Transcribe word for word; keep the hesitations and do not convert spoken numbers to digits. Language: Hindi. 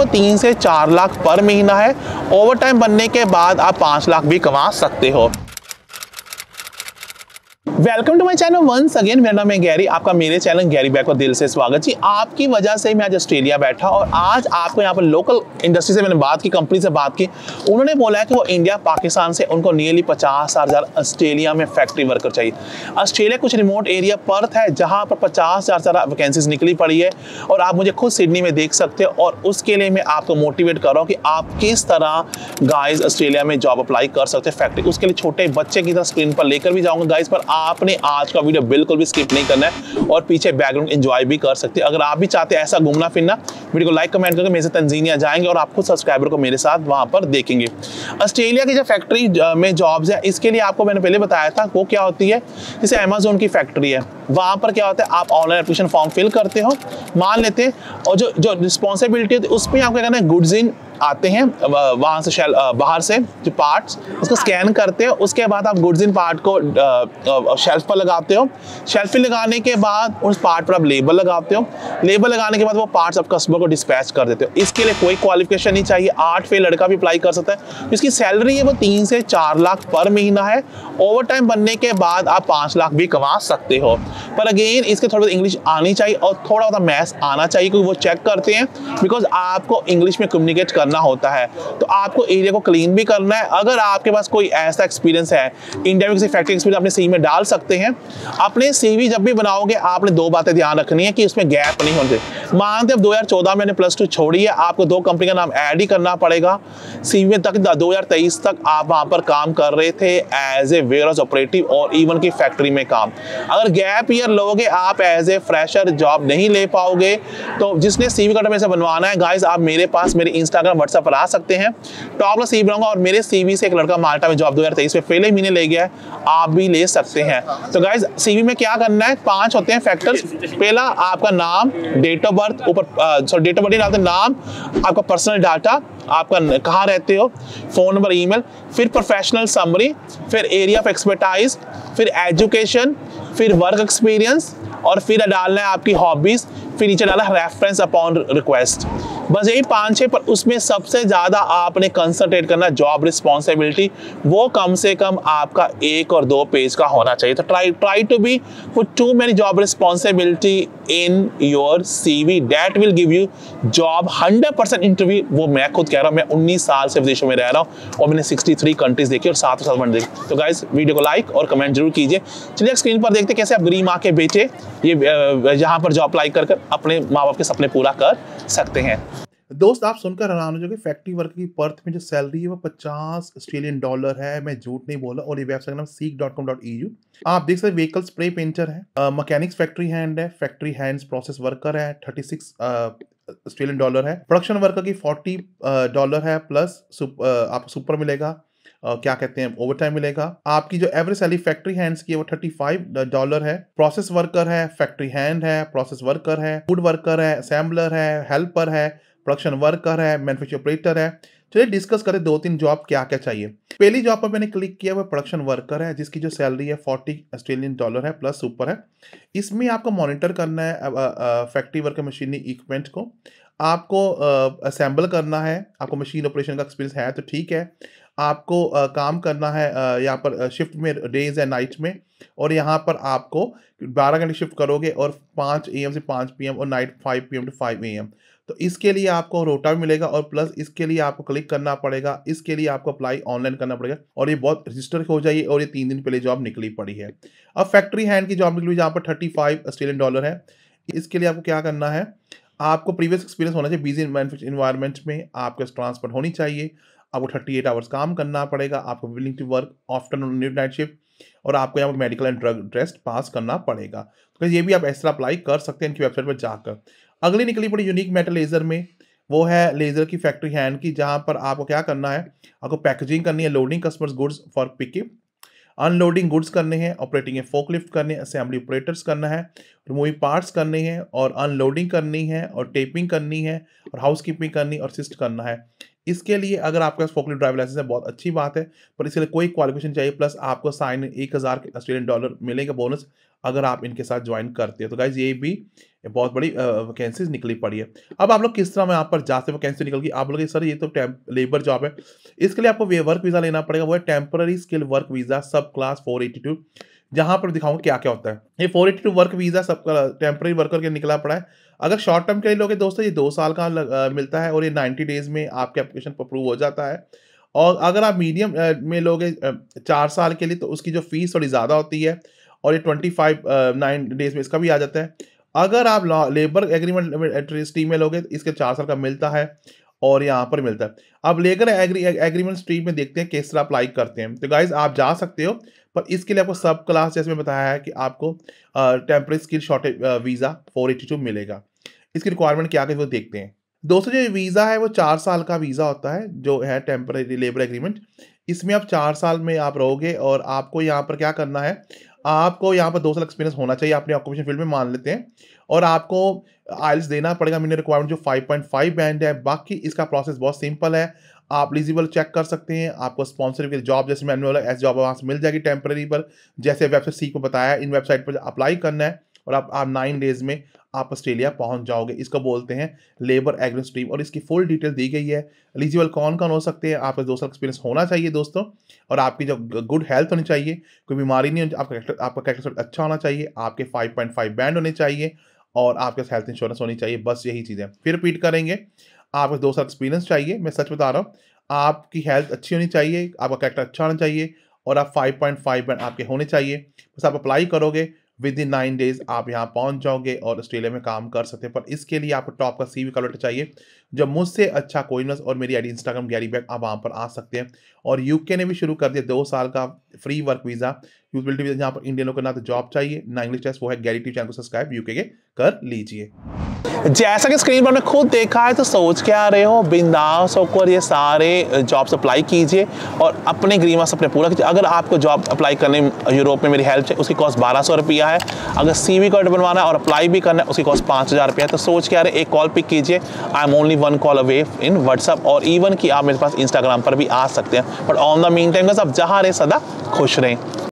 वो तीन से चार लाख पर महीना है। ओवर टाइम बनने के बाद आप पाँच लाख भी कमा सकते हो। Welcome to my channel once again. मेरा नाम है गैरी, आपका मेरे चैनल गैरी बैक को दिल से स्वागत जी। आपकी वजह से मैं आज ऑस्ट्रेलिया बैठा और आज आपको यहाँ पर लोकल इंडस्ट्री से मैंने बात की, कंपनी से बात की। उन्होंने बोला है कि वो इंडिया पाकिस्तान से उनको नियरली पचास हजार ऑस्ट्रेलिया में फैक्ट्री वर्कर चाहिए। ऑस्ट्रेलिया कुछ रिमोट एरिया पर्थ है जहाँ पर पचास हजार वैकेंसीज निकली पड़ी है और आप मुझे खुद सिडनी में देख सकते हो। और उसके लिए मैं आपको मोटिवेट कर रहा हूँ कि आप किस तरह गाइज ऑस्ट्रेलिया में जॉब अप्लाई कर सकते हैं फैक्ट्री। उसके लिए छोटे बच्चे की तरह स्क्रीन पर लेकर भी जाऊँगा गाइज, पर आपने आज का वीडियो बिल्कुल भी स्किप नहीं करना है और पीछे बैकग्राउंड एंजॉय भी कर सकते हैं। अगर आप भी चाहते हैं ऐसा घूमना फिरना, वीडियो को लाइक कमेंट करके मेरे से तंजीनिया जाएंगे और आप खुद सब्सक्राइबर को मेरे साथ वहां पर देखेंगे। ऑस्ट्रेलिया की जो फैक्ट्री में जॉब्स है, इसके लिए आपको मैंने पहले बताया था वो क्या होती है। जैसे अमेजोन की फैक्ट्री है, वहां पर क्या होता है, आप ऑनलाइन एप्लीकेशन फॉर्म फिल करते हो, मान लेते हैं, और जो जो रिस्पॉन्सिबिलिटी होती है उसमें आपको क्या करना है, गुड्स इन आते हैं वहाँ से शेल बाहर से जो पार्ट्स, उसको स्कैन करते हो। उसके बाद आप गुड्स इन पार्ट को शेल्फ पर लगाते हो। शेल्फ पर लगाने के बाद उस पार्ट पर आप लेबल लगाते हो। लेबल लगाने के बाद वो पार्ट्स आप कस्टमर को डिस्पैच कर देते हो। इसके लिए कोई क्वालिफिकेशन नहीं चाहिए, आठ फेल लड़का भी अप्लाई कर सकता है। इसकी सैलरी है वो तीन से चार लाख पर महीना है। ओवर टाइम बनने के बाद आप पाँच लाख भी कमा सकते हो। पर अगेन इसके थोड़ा बहुत इंग्लिश आनी चाहिए और थोड़ा बहुत मैथ्स आना चाहिए, क्योंकि वो चेक करते हैं, बिकॉज आपको इंग्लिश में कम्युनिकेट करना होता है। तो आपको एरिया को क्लीन भी करना है। अगर आपके पास कोई ऐसा एक्सपीरियंस है, इंडिया में किसी फैक्ट्री एक्सपीरियंस अपने सीवी में डाल सकते हैं। अपने सीवी जब भी बनाओगे आपने दो बातें ध्यान रखनी है कि उसमें गैप नहीं होने। मानते अब दो हज़ार चौदह में प्लस टू छोड़ी है, आपको दो कंपनी का नाम ऐड ही करना पड़ेगा। सीवी में तक दो हज़ार तेईस तक आप वहां पर काम कर रहे थे एज ए वेयरहाउस ऑपरेटिव और इवन की फैक्ट्री में काम। अगर गैप ईयर लोगे आप एज ए फ्रेशर जॉब नहीं ले पाओगे। तो जिसने सीवी कार्ड में से बनवाना है गाइस, आप मेरे पास मेरे इंस्टाग्राम व्हाट्सएप पर आ सकते हैं। टॉप का सीवी बनाऊंगा और मेरे सीवी से एक लड़का माल्टा में जॉब दो हज़ार तेईस में पहले महीने ले गया है, आप भी ले सकते हैं। तो गाइस सीवी में क्या करना है, पांच होते हैं फैक्टर्स। पहला आपका नाम, डेट ऑफ बर्थ, ऊपर सॉरी डेट ऑफ बर्थ डालते, नाम, आपका पर्सनल डाटा, आपका कहाँ रहते हो, फोन नंबर, ईमेल, फिर प्रोफेशनल समरी, फिर एरिया ऑफ एक्सपर्टाइज, फिर एजुकेशन, फिर वर्क एक्सपीरियंस, और फिर डालना है आपकी हॉबीज, फिर नीचे डाला रेफरेंस अपॉन रिक्वेस्ट। बस यही पांच है, पर उसमें सबसे ज्यादा आपने कंसंट्रेट करना जॉब रिस्पॉन्सिबिलिटी, वो कम से कम आपका एक और दो पेज का होना चाहिए। तो try try to be put too many job responsibility in your CV, that will give you job hundred percent interview. वो मैं खुद कह रहा हूँ, मैं उन्नीस साल से विदेशों में रह रहा हूँ और मैंने तिरसठ कंट्रीज देखी और सात सात वर्ड देखी। तो गाइस वीडियो को लाइक और कमेंट जरूर कीजिए। चलिए स्क्रीन पर देखते कैसे आप गरीब माँ के बेटे ये यहाँ पर जॉब अप्लाई कर कर अपने माँ बाप के सपने पूरा कर सकते हैं। दोस्त आप सुनकर हैरान हो जाओगे, फैक्ट्री वर्क की पर्थ में जो सैलरी है वो पचास ऑस्ट्रेलियन डॉलर है। मैं झूठ नहीं बोला। और ये वेबसाइट का नाम Seek dot com dot E U. आप देख सकते व्हीकल स्प्रे पेंटर है, मैकेनिक्स फैक्ट्री हैंड है, फैक्ट्री हैंड्स प्रोसेस वर्कर है, छत्तीस ऑस्ट्रेलियन डॉलर है, प्रोडक्शन वर्कर की चालीस डॉलर है, प्लस सुप, आपको सुपर मिलेगा, Uh, क्या कहते हैं ओवर टाइम मिलेगा। आपकी जो एवरेज सैलरी फैक्ट्री हैंड्स की है वो पैंतीस डॉलर है। प्रोसेस वर्कर है, फैक्ट्री हैंड है, प्रोसेस वर्कर है, फूड वर्कर है, असेंबलर है, हेल्पर है, प्रोडक्शन वर्कर है, मैन्युफैक्चर ऑपरेटर है। चलिए डिस्कस करें दो तीन जॉब क्या क्या चाहिए। पहली जॉब पर मैंने क्लिक किया वो प्रोडक्शन वर्कर है, जिसकी जो सैलरी है चालीस ऑस्ट्रेलियन डॉलर है प्लस सुपर है। इसमें आपको मॉनिटर करना है फैक्ट्री वर्कर मशीनी इक्विपमेंट को, आपको असेंबल करना है। आपको मशीन ऑपरेशन का एक्सपीरियंस है तो ठीक है। आपको uh, काम करना है uh, यहाँ पर शिफ्ट में, डेज एंड नाइट में, और यहाँ पर आपको बारह घंटे शिफ्ट करोगे और पाँच ए एम से पाँच पी एम और night five P M to five A M. तो इसके लिए आपको रोटा मिलेगा और प्लस इसके लिए आपको क्लिक करना पड़ेगा। इसके लिए आपको अप्लाई ऑनलाइन करना पड़ेगा और ये बहुत रजिस्टर हो जाइए। और ये तीन दिन पहले जॉब निकली पड़ी है। अब फैक्ट्री हैंड की जॉब निकली जहाँ पर थर्टी फाइव ऑस्ट्रेलियन डॉलर है। इसके लिए आपको क्या करना है, आपको प्रीवियस एक्सपीरियंस होना चाहिए बिजी मैन्युफैक्चरिंग एनवायरनमेंट में, आपके ट्रांसपोर्ट होनी चाहिए, आपको अड़तीस आवर्स काम करना पड़ेगा, आपको willing to work afternoon night shift, और आपको यहाँ पर medical and drug test pass करना पड़ेगा। तो ये भी आप ऐसा अप्लाई कर सकते हैं इनकी वेबसाइट पर जाकर। अगली निकली पड़ी यूनिक मेटल लेजर में, वो है लेजर की फैक्ट्री हैंड की, जहाँ पर आपको क्या करना है, आपको पैकेजिंग करनी है, loading customers goods for picking, unloading goods करने हैं, ऑपरेटिंग है फोकलिफ्ट करने हैं, असेंबली ऑपरेटर्स करना है, रिमूविंग पार्ट्स करने हैं और अनलोडिंग करनी है और टेपिंग करनी है और हाउसकीपिंग करनी और असिस्ट करना है। इसके लिए अगर आपके पास फोकलिफ्ट ड्राइवर लाइसेंस है बहुत अच्छी बात है, पर इसके लिए कोई क्वालिफिकेशन चाहिए, प्लस आपको साइन एक हज़ार ऑस्ट्रेलियन डॉलर मिलेगा बोनस अगर आप इनके साथ ज्वाइन करते हो। तो गाइज ये भी बहुत बड़ी वैकेंसीज निकली पड़ी है। अब आप लोग किस तरह में यहाँ पर जाते वैकेंसी निकल गई, आप लोग सर ये तो लेबर जॉब है, इसके लिए आपको वर्क वीज़ा लेना पड़ेगा। वो है temporary skill work visa subclass four eighty two. जहाँ पर दिखाऊंगा क्या क्या होता है। ये four eighty two work visa सब टेम्पररी वर्कर के निकला पड़ा है। अगर शॉर्ट टर्म के लिए लोगे दोस्तों, ये दो साल का लग, आ, मिलता है और ये नाइन्टी डेज में आपके एप्लीकेशन पर अप्रूव हो जाता है। और अगर आप मीडियम में लोगे चार साल के लिए, तो उसकी जो फीस थोड़ी ज़्यादा होती है और ये ट्वेंटी फाइव नाइन डेज में इसका भी आ जाता है। अगर आप लेबर एग्रीमेंट स्ट्रीम में लोगे, तो इसके चार साल का मिलता है और यहाँ पर मिलता है। अब लेबर एग्री एग्रीमेंट स्ट्रीम में देखते हैं किस तरह अप्लाई करते हैं। तो गाइज आप जा सकते हो, पर इसके लिए आपको सब क्लास जैसे मैं बताया है कि आपको temporary skill shortage visa four eighty two मिलेगा। इसकी रिक्वायरमेंट क्या है वो देखते हैं। दोस्तों जो वीज़ा है वो चार साल का वीज़ा होता है, जो है टेम्पररी लेबर एग्रीमेंट। इसमें आप चार साल में आप रहोगे और आपको यहाँ पर क्या करना है, आपको यहाँ पर दो साल एक्सपीरियंस होना चाहिए अपने ऑक्यूपेशन फील्ड में मान लेते हैं, और आपको आइल्स देना पड़ेगा मिनिमम रिक्वायरमेंट जो फाइव पॉइंट फाइव बैंड है। बाकी इसका प्रोसेस बहुत सिंपल है, आप एलिजिबल चेक कर सकते हैं। आपको स्पॉन्सर के जॉब जैसे मैनुअल एस जॉब वहाँ से मिल जाएगी टेम्पररी पर, जैसे वेबसाइट सी को बताया इन वेबसाइट पर अप्लाई करना है और आप आप नाइन डेज में आप ऑस्ट्रेलिया पहुंच जाओगे। इसको बोलते हैं लेबर एग्रीमेंट स्ट्रीम और इसकी फुल डिटेल दी गई है। एलिजिबल कौन कौन हो सकते हैं, आपका दो साल एक्सपीरियंस होना चाहिए दोस्तों, और आपकी जो गुड हेल्थ होनी चाहिए, कोई बीमारी नहीं होनी, आपका आपका कैरेक्टर अच्छा होना चाहिए, आपके फाइव पॉइंट फाइव बैंड होने चाहिए और आपके हेल्थ इंश्योरेंस होनी चाहिए। बस यही चीज़ें फिर रिपीट करेंगे। आपको दो साल एक्सपीरियंस चाहिए, मैं सच बता रहा हूँ। आपकी हेल्थ अच्छी होनी चाहिए, आपका कैरेक्टर अच्छा होना चाहिए और आप फाइव पॉइंट फाइव बैंड आपके होने चाहिए। बस आप अप्लाई करोगे, विद इन नाइन डेज आप यहाँ पहुँच जाओगे और ऑस्ट्रेलिया में काम कर सकते हैं। पर इसके लिए आपको टॉप का सीवी कलर चाहिए, जब मुझसे अच्छा कोई नहीं। और मेरी आईडी इंस्टाग्राम गैरी बैग, आप वहाँ पर आ सकते हैं। और यूके ने भी शुरू कर दिया दो साल का free work visa, utility visa, जहाँ पर इंडियनों को ना तो जॉब चाहिए ना इंग्लिश टेस्ट। वो है गैरी टीवी चैनल को सब्सक्राइब यूके के कर लीजिए। जैसा कि स्क्रीन पर हमने खुद देखा है, तो सोच क्या रहे हो, बिंदास होकर ये सारे जॉब्स अप्लाई कीजिए और अपने ग्रीन मार्क्स अपने पूरा कीजिए। अगर आपको जॉब अप्लाई करने यूरोप में मेरी हेल्प चाहिए, उसकी कॉस्ट बारह सौ रुपया है। अगर सीवी कार्ड बनवाना है और अप्लाई भी करना है, उसकी कॉस्ट पाँच हज़ार रुपया है। तो सोच क्या रहे, एक कॉल पिक कीजिए। I am only one call away in WhatsApp, और इवन कि आप मेरे पास इंस्टाग्राम पर भी आ सकते हैं। But on the mean time आप जहाँ रहे सदा खुश रहें।